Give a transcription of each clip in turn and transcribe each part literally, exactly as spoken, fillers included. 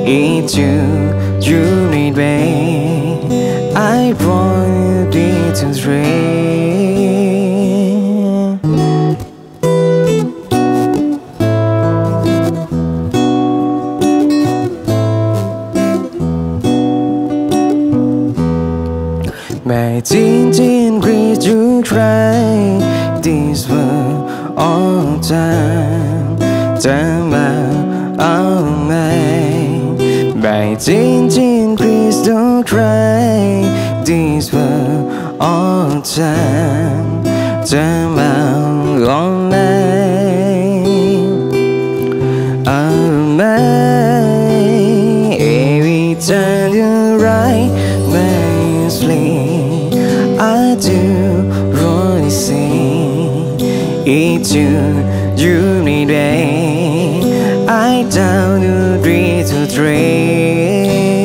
It's you, you need me. I want you to dream. My teen teen please to try this world all time, time out all night. My teen teen please don't try this world all time, time out all night, all night. Every time you write my sleep, I do really see it's you, you need me. I down to dream to dream.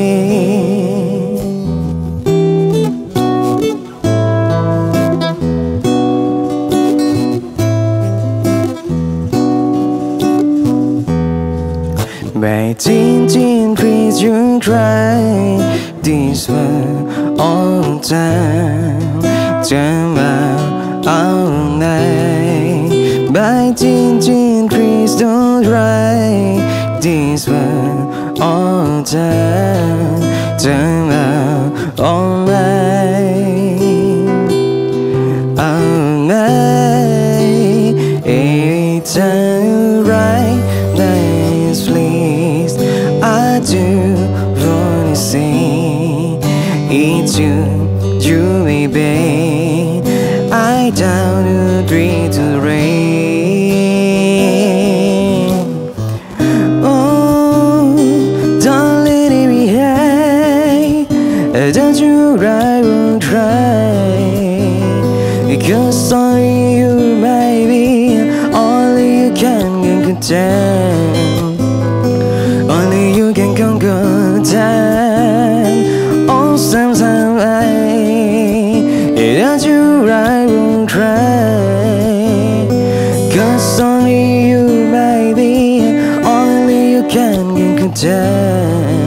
My teen teen please you try this world all time, time out all night. My teen teen please don't try this world all time, time out all night, all night. Every time you write nice please, I do wanna see it's you, you may be. I down to dream to rain. Oh, don't let it be high. Don't you I will try, because only you might be, only you can contain, only you can conquer time. Oh, sometimes I, don't you I will try, cause only you might be, only you can contain.